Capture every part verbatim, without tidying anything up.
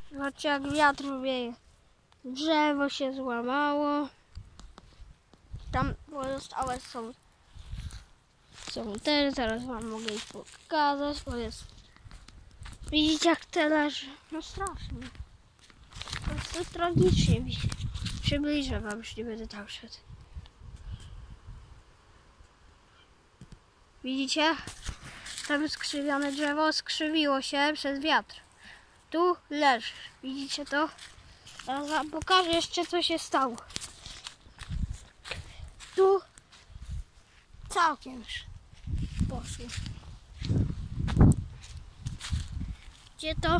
Zobaczcie, jak wiatr wieje. Drzewo się złamało. Tam pozostałe są, są też. Zaraz wam mogę ich pokazać, bo jest... Widzicie, jak te leży? No strasznie. Po prostu tragicznie. Przybliżę wam, już nie będę tam szedł. Widzicie? Tam skrzywione drzewo skrzywiło się przez wiatr. Tu leży. Widzicie to? Teraz wam pokażę jeszcze, co się stało. Tu całkiem już poszło. Gdzie to?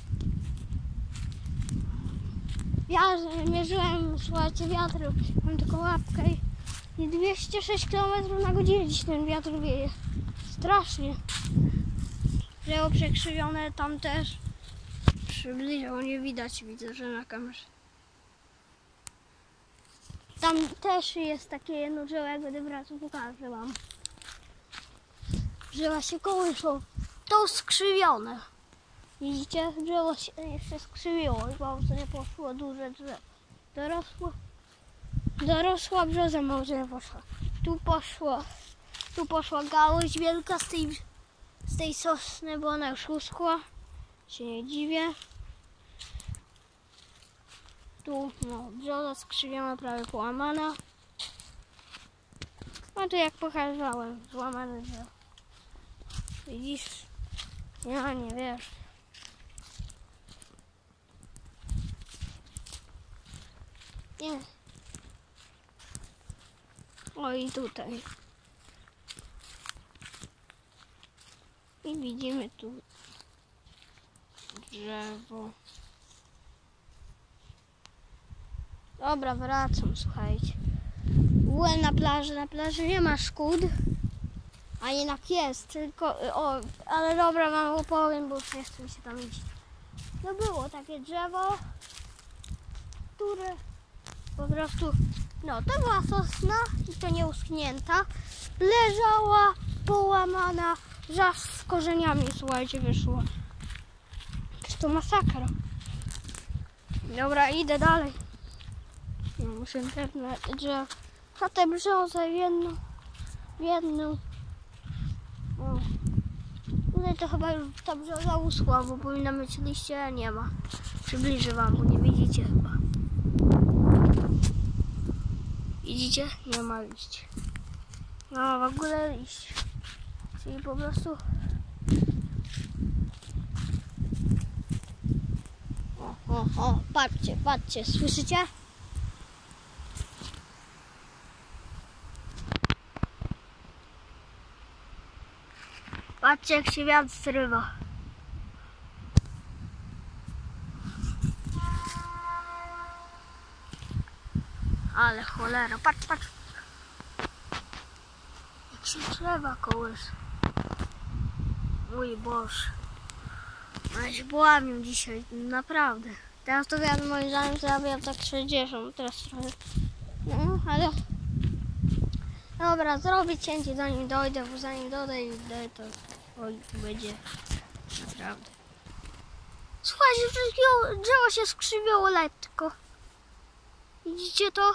Ja mierzyłem, słuchajcie, wiatr. Mam taką łapkę i dwieście sześć kilometrów na godzinę dziś ten wiatr wieje. Strasznie. Drzewo przekrzywione tam też. Przybliżał, nie widać, widzę, że na kamerze. Tam też jest takie jedno drzewo, jak będę wracał, pokażę wam. Drzewa się kołyszą. To skrzywione. Widzicie? Drzewo się jeszcze skrzywiło i bardzo nie poszło duże drzewo. Dorosło. Dorosła brzoza może nie poszła. Tu poszło. Tu poszła gałąź wielka z tej, z tej sosny, bo ona już uschła. Się nie dziwię. Tu no, brzoza skrzywiona, prawie połamana. No to jak pokazałem, złamane drzewo. Widzisz? Ja nie wiesz. Nie. O i tutaj. I widzimy tu drzewo. Dobra, wracam, słuchajcie. Byłem na plaży, na plaży nie ma szkód. A jednak jest, tylko... O, ale dobra, wam opowiem, bo już nie chcę mi się tam iść. No było takie drzewo, które po prostu... No, to była sosna i to nieuschnięta. Leżała połamana, że aż z korzeniami, słuchajcie, wyszło. To masakra. Dobra, idę dalej. No, muszę internet, że na tę brzozę w jedną, w jedną. O. Tutaj to chyba już ta brzoza uschła, bo powinna mieć liście, a nie ma. Przybliżę wam, bo nie widzicie chyba. Widzicie? Nie ma liści. No w ogóle liść. Czyli po prostu... O, o, o, patrzcie, patrzcie, słyszycie? Patrzcie, jak się wiatr zrywa. Ale cholera, patrz, patrz. Jak się drzewa kołysze. Mój Boże. Ale się połamią dzisiaj, naprawdę. Teraz to wiatr moim zdaniem zarabiam tak sześćdziesiąt, teraz trochę. No, ale... Dobra, zrobię cięcie, zanim dojdę, bo zanim dojdę, to oj, będzie naprawdę. Słuchajcie, drzewo się skrzywiło lekko. Widzicie to?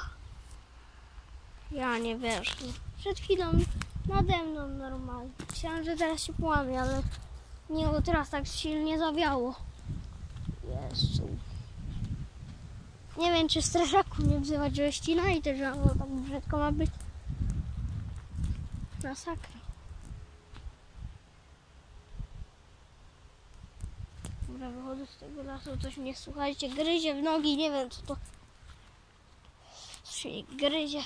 Ja nie wierzę. Przed chwilą nade mną normalnie. Myślałam, że teraz się połamie, ale nie, bo teraz tak silnie zawiało. Jezu. Nie wiem, czy strażaków nie wzywać, że ścinali te drzewo, tak brzydko ma być. Masakra. Dobra, wychodzę z tego lasu, coś mnie, słuchajcie, gryzie w nogi, nie wiem co to. Coś mnie gryzie.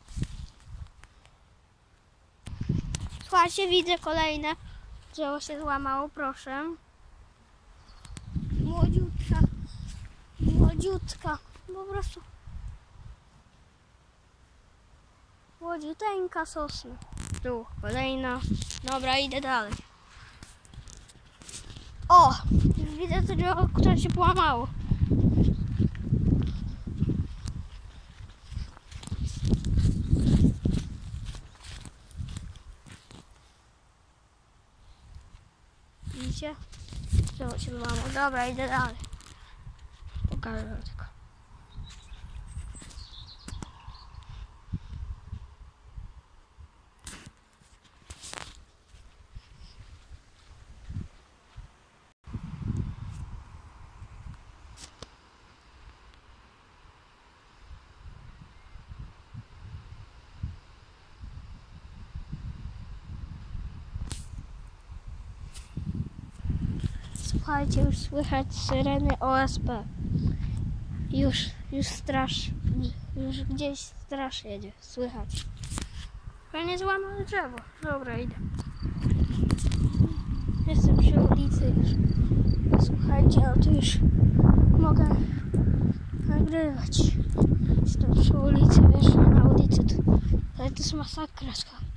Słuchajcie, widzę kolejne. Drzewo się złamało, proszę. Młodziutka. Młodziutka. Po prostu. Młodziuteńka sosna. Tu kolejna. Dobra, idę dalej. O! Już widzę to drzewo, które się połamało. Widzicie? Drzewo się złamało. Dobra, idę dalej. pokażę tylko. Słuchajcie, już słychać syreny O S P. Już, już straż, już gdzieś straż jedzie, słychać. Fajnie złamane drzewo. Dobra, idę. Jestem przy ulicy już. Słuchajcie, o tu już mogę nagrywać. Jestem przy ulicy, wiesz, na ulicy to, ale to jest masakra.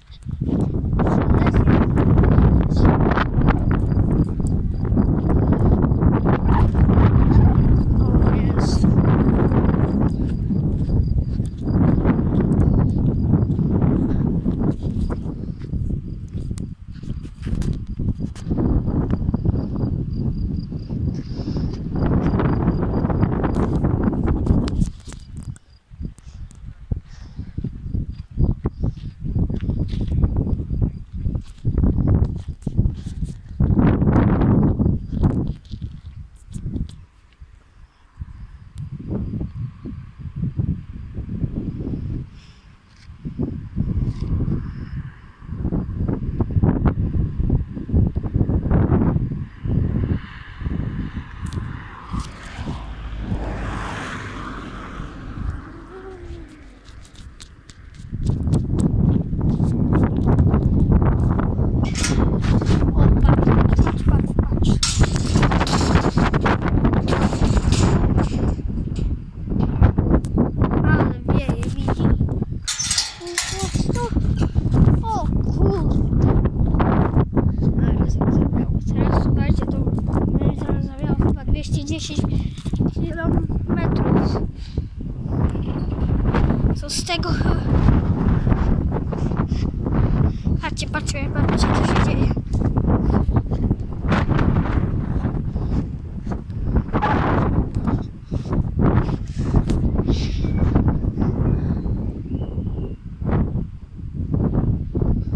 dwieście dziesięć kilometrów. Co z tego? Patrzcie, patrzcie, patrzcie, co się dzieje.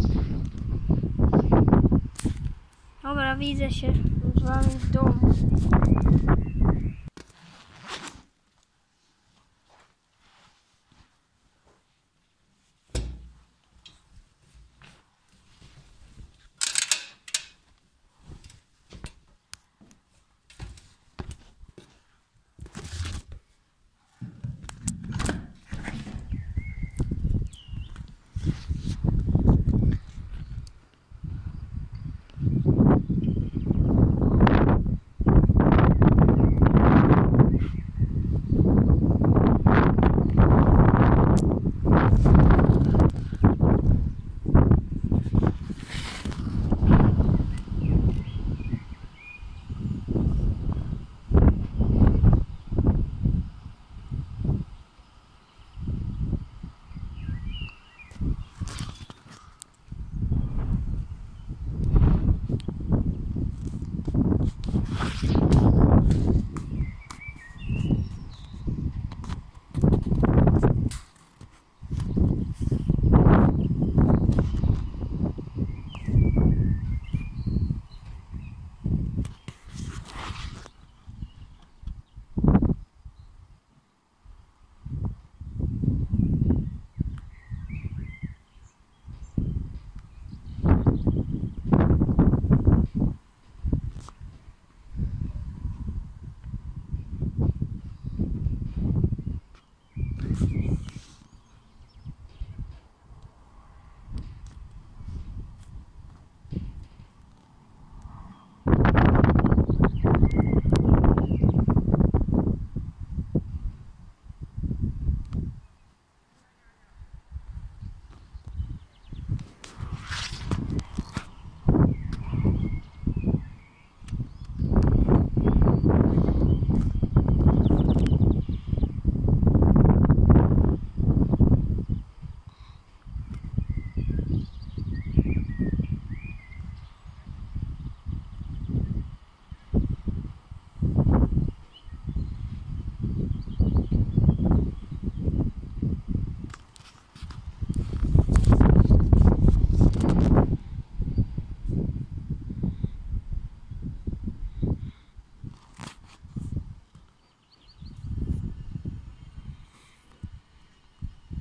Dobra, widzę się z wami w domu.